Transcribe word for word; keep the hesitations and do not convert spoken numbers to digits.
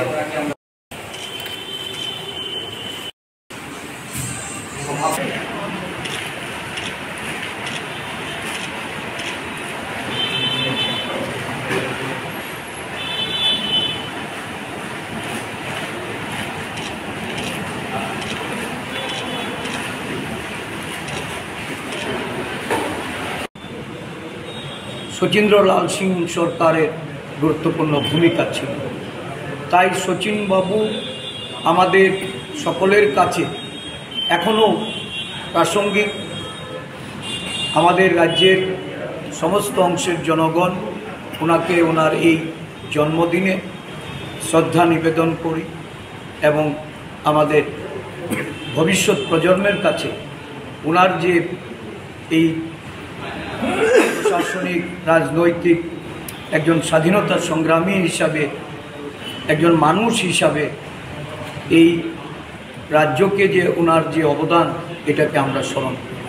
শচীন্দ্রলাল সিং সরকারের গুরুত্বপূর্ণ ভূমিকা ছিল। তাই শচীনবাবু আমাদের সকলের কাছে এখনও প্রাসঙ্গিক। আমাদের রাজ্যের সমস্ত অংশের জনগণ ওনাকে ওনার এই জন্মদিনে শ্রদ্ধা নিবেদন করি এবং আমাদের ভবিষ্যৎ প্রজন্মের কাছে ওনার যে এই প্রশাসনিক রাজনৈতিক একজন স্বাধীনতা সংগ্রামী হিসাবে, একজন মানুষ হিসাবে এই রাজ্যকে যে ওনার যে অবদান, এটাকে আমরা স্মরণ করি।